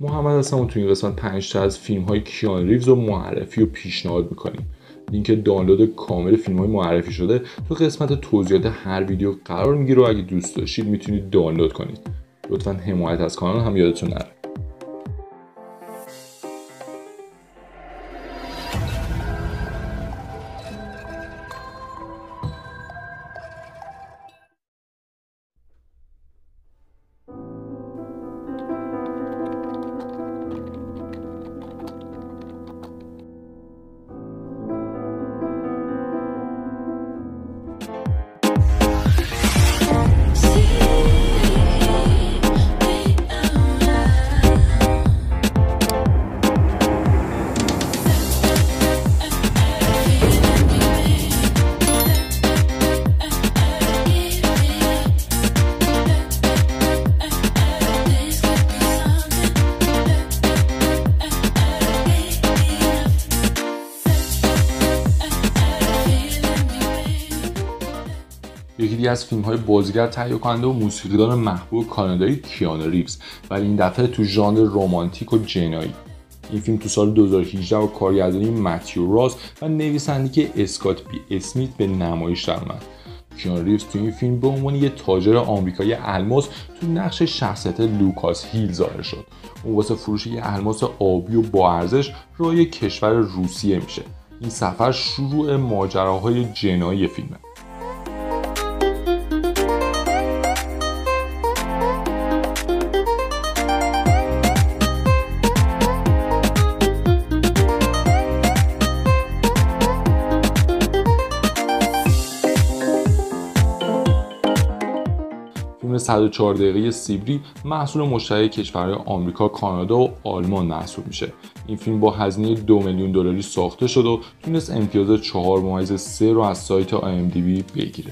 محمد هستم و تو این قسمت 5 تا از فیلم‌های کیانو ریوز و معرفی و پیشنهاد می‌کنیم. لینک دانلود کامل فیلم‌های معرفی شده تو قسمت توضیحات هر ویدیو قرار میگیره و اگه دوست داشتید میتونید دانلود کنید. لطفاً حمایت از کانال هم یادتون نره. یکی از فیلم‌های بازیگر تهیه کننده و موسیقیدان محبوب کانادایی کیانو ریوز، ولی این دفعه تو ژانر رمانتیک و جنایی. این فیلم تو سال 2018 با کارگردانی متیو راس و نویسندگی اسکات بی اسمیت به نمایش درآمد. کیانو ریوز تو این فیلم به عنوان یه تاجر آمریکایی الماس تو نقش شخصیت لوکاس هیل ظاهر شد. اون واسه فروش یه الماس آبی و با ارزش راه کشور روسیه میشه. این سفر شروع ماجراهای جنایی فیلمه. فیلم 104 دقیقه سیبری محصول مشترک کشورهای آمریکا، کانادا و آلمان محسوب میشه. این فیلم با هزینه $2 میلیون ساخته شد و تونست امتیاز 4.3 رو از سایت IMDb بگیره.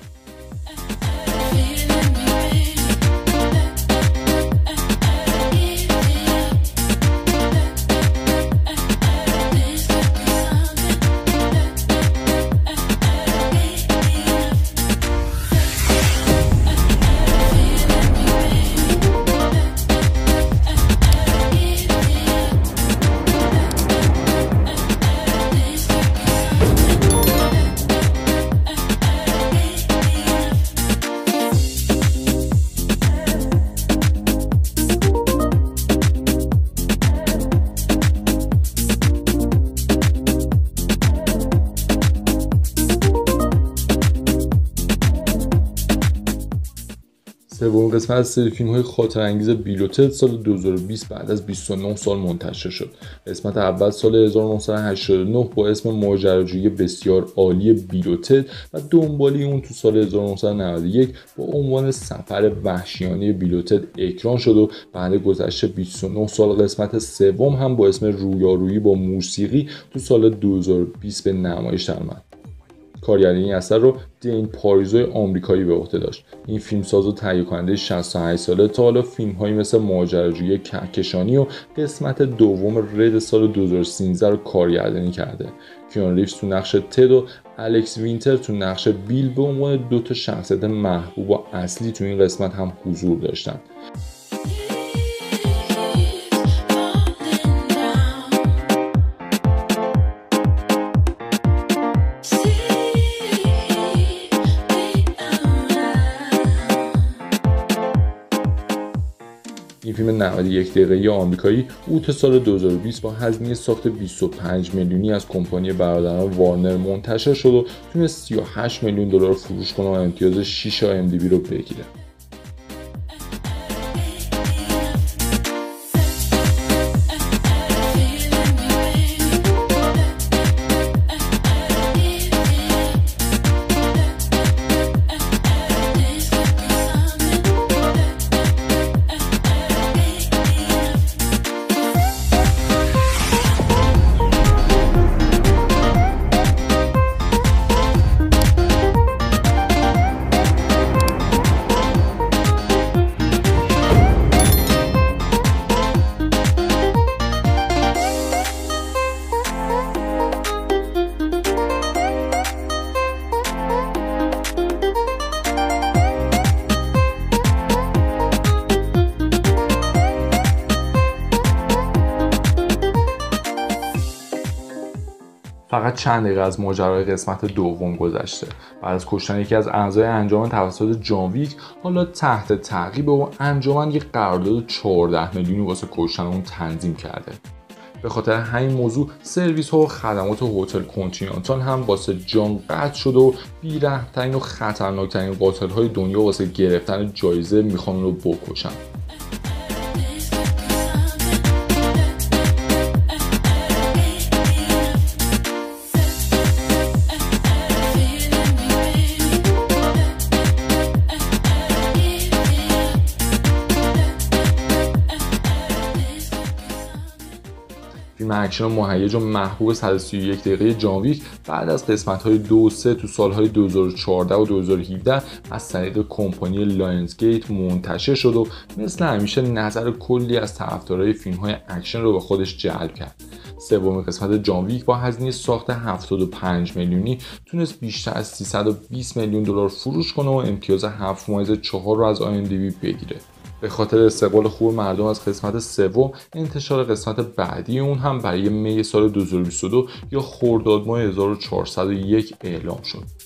سومین قسمت از سری فیلم‌های خاطرانگیز بیلوتد سال 2020 بعد از 29 سال منتشر شد. قسمت اول سال 1989 با اسم ماجراجویی بسیار عالی بیلوتد و دنبالی اون تو سال 1991 با عنوان سفر وحشیانه بیلوتد اکران شد و بعد گذشت 29 سال قسمت سوم هم با اسم رویارویی با موسیقی تو سال 2020 به نمایش درآمد. کارگردانی این اثر رو دین پاریزوی آمریکایی به عهده داشت. این فیلمساز و تهیه کننده 68 ساله تا حالا فیلم‌هایی مثل ماجراجویی کهکشانی و قسمت دوم رد سال 2013 رو کارگردانی کرده. کیانو ریوز تو نقش تد و الکس وینتر تو نقش بیل به عنوان دو تا شخصیت محبوب و اصلی تو این قسمت هم حضور داشتن. این فیلم 91 دقیقه‌ای آمریکایی اوت سال 2020 با هزینه ساخت 25 میلیونی از کمپانی برادران وارنر منتشر شد و تونست 38 میلیون دلار فروش کنه و امتیاز 6 IMDb رو بگیره. فقط چند دقیقه از ماجرای قسمت دوم گذشته. بعد از کشتن یکی از اعضای انجمن توسط جان ویک، حالا تحت تعقیب و انجمن یک قرارداد 14 میلیونی واسه کشتن اون تنظیم کرده. به خاطر همین موضوع سرویس ها و خدمات هتل کنتیننتال هم واسه جان قطع شده و بی‌رحم‌ترین و خطرناکترین قاتل های دنیا واسه گرفتن جایزه میخوان رو بکشن. فیلم اکشن مهیج و محبوب 131 دقیقه جان ویک بعد از قسمت‌های 2 و 3 تو سال‌های 2014 و 2017 از طریق کمپانی لایونزگیت منتشر شد و مثل همیشه نظر کلی از طرفدارای فیلم‌های اکشن رو به خودش جلب کرد. سومین قسمت جان ویک با هزینه ساخت 75 میلیونی تونست بیشتر از 320 میلیون دلار فروش کنه و امتیاز 7.4 رو از IMDb بگیره. به خاطر استقبال خوب مردم از قسمت سوم، انتشار قسمت بعدی اون هم برای می سال 2022 یا خرداد ماه 1401 اعلام شد.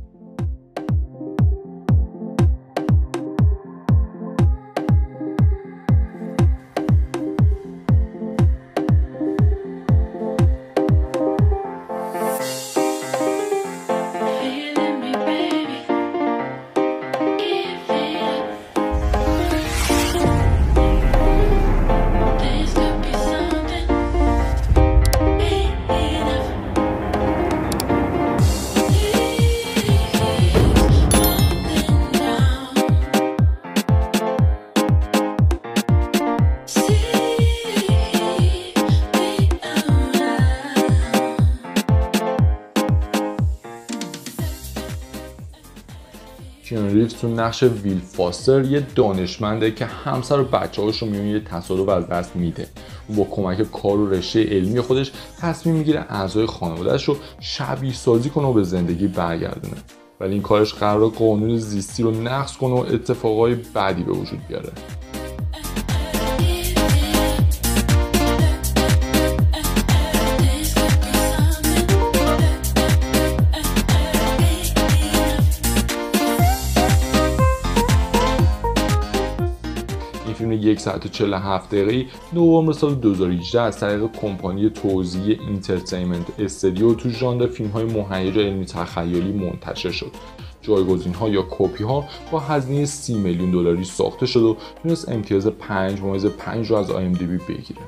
کیانو ریوز تو نقش ویل فاستر یه دانشمنده که همسر و بچه‌هاش رو میون یه تصادف از دست میده. اون با کمک کار و رشته علمی خودش تصمیم میگیره اعضای خانواده‌اش رو شبیه سازی کنه و به زندگی برگردونه. ولی این کارش قراره قانون زیستی رو نقض کنه و اتفاقای بدی به وجود بیاره. فیلم 1 ساعت و 47 دقیقه‌ای نوامبر سال 2018 از طریق کمپانی توزیع اینترتینمنت استودیو تو ژانر فیلم‌های مهیج و علمی تخیلی منتشر شد. جایگزین‌ها یا کپی‌ها با هزینه 30 میلیون دلاری ساخته شد و تونست امتیاز 5.5 رو از IMDb بگیره.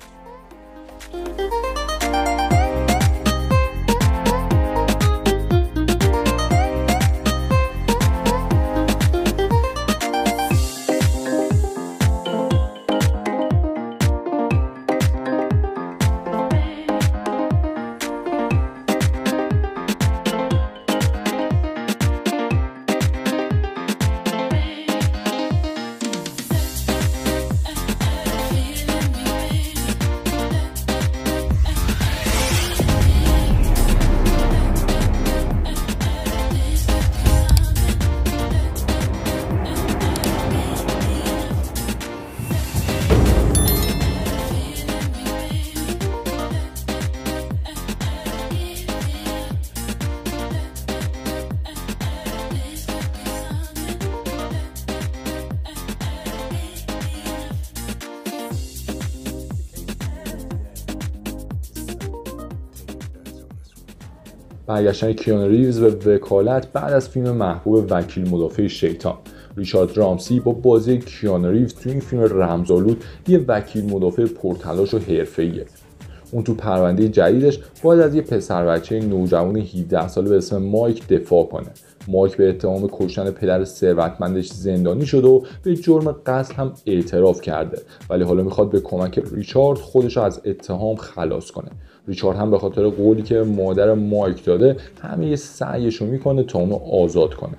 برگشتن کیانو ریوز به وکالت بعد از فیلم محبوب وکیل مدافع شیطان. ریچارد رامسی با بازی کیانو ریوز تو این فیلم رمزآلود یه وکیل مدافع پرتلاش و حرفه‌ایه. اون تو پرونده جدیدش باید از یه پسر بچه نوجوان 17 ساله به اسم مایک دفاع کنه. مایک به اتهام کشتن پدر ثروتمندش زندانی شده و به جرم قتل هم اعتراف کرده، ولی حالا میخواد به کمک ریچارد خودش رو از اتهام خلاص کنه. ریچارد هم به خاطر قولی که مادر مایک داده همه سعیش رو میکنه تا اونو آزاد کنه.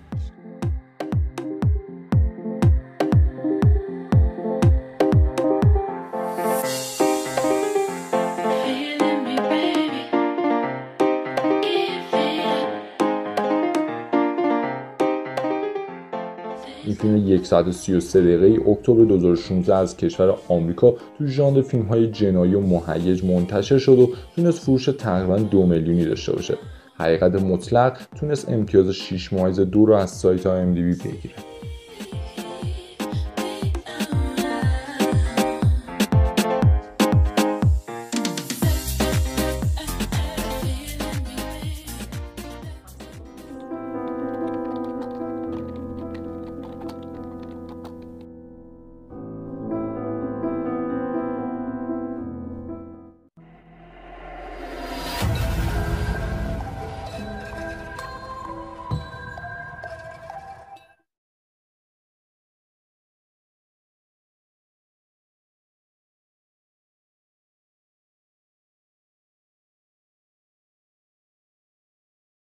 این فیلم 1 ساعت و 33 دقیقه‌ای اکتبر 2016 از کشور آمریکا تو ژانر فیلم‌های جنایی و مهیج منتشر شد و تونست فروش تقریباً 2 میلیونی داشته باشه. حقیقت مطلق تونست امتیاز 6 ممیز 2 رو از سایت IMDb بگیره.